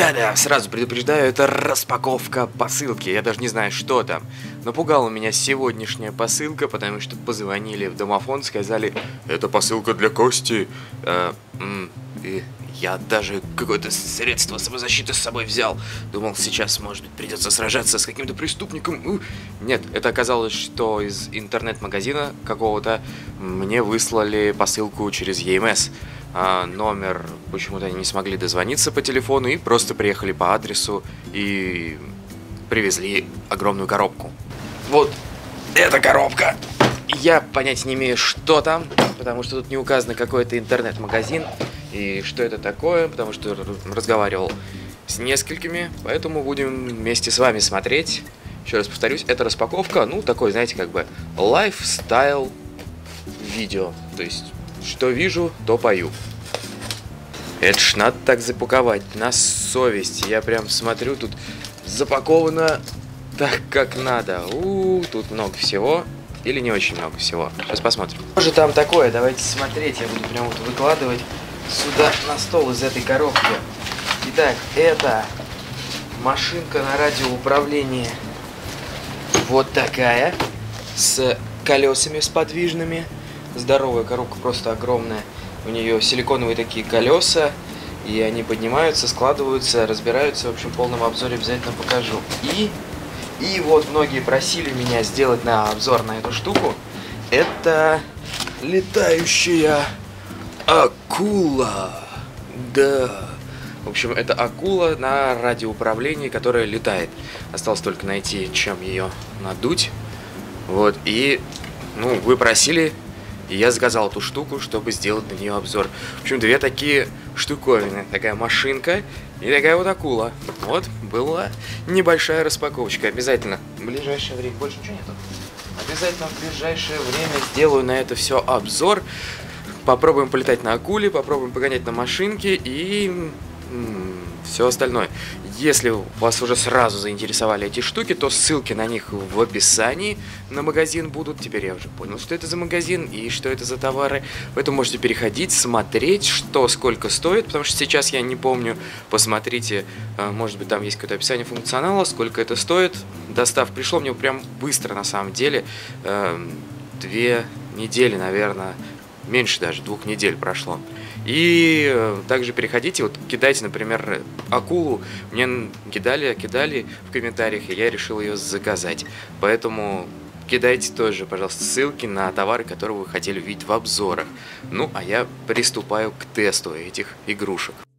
Да-да, сразу предупреждаю, это распаковка посылки. Я даже не знаю, что там. Напугала меня сегодняшняя посылка, потому что позвонили в домофон, сказали, это посылка для Кости. И я даже какое-то средство самозащиты с собой взял. Думал, сейчас, может быть, придется сражаться с каким-то преступником. Нет, это оказалось, что из интернет-магазина какого-то мне выслали посылку через ЕМС. Номер почему-то они не смогли дозвониться по телефону и просто приехали по адресу и привезли огромную коробку. Вот эта коробка. Я понятия не имею, что там, потому что тут не указано, какой это интернет-магазин и что это такое, потому что разговаривал с несколькими, поэтому будем вместе с вами смотреть. Еще раз повторюсь, это распаковка, ну, такой, знаете, как бы лайфстайл видео, то есть что вижу, то пою. Это ж надо так запаковать, на совесть. Я прям смотрю, тут запаковано так, как надо. Тут много всего. Или не очень много всего. Сейчас посмотрим. Что же там такое? Давайте смотреть. Я буду прям вот выкладывать сюда на стол из этой коробки. Итак, это машинка на радиоуправлении. Вот такая. С колесами, с подвижными. Здоровая коробка, просто огромная. У нее силиконовые такие колеса. И они поднимаются, складываются, разбираются. В общем, в полном обзоре обязательно покажу. И вот многие просили меня сделать на обзор на эту штуку. Это летающая акула. Да. В общем, это акула на радиоуправлении, которая летает. Осталось только найти, чем ее надуть. Вот. И, вы просили, и я заказал эту штуку, чтобы сделать на нее обзор. В общем, две такие штуковины. Такая машинка и такая вот акула. Вот, была небольшая распаковочка. Обязательно в ближайшее время... Больше ничего нету? Обязательно в ближайшее время сделаю на это все обзор. Попробуем полетать на акуле, попробуем погонять на машинке и... все остальное. Если вас уже сразу заинтересовали эти штуки, то ссылки на них в описании на магазин будут. Теперь я уже понял, что это за магазин и что это за товары. Поэтому можете переходить, смотреть, что сколько стоит, потому что сейчас я не помню. Посмотрите, может быть, там есть какое-то описание функционала, сколько это стоит. Доставка пришло мне прям быстро, на самом деле. 2 недели, наверное, меньше даже, 2 недель прошло. И также переходите, вот кидайте, например, акулу. Мне кидали в комментариях, и я решил ее заказать. Поэтому кидайте тоже, пожалуйста, ссылки на товары, которые вы хотели увидеть в обзорах. Ну, а я приступаю к тесту этих игрушек.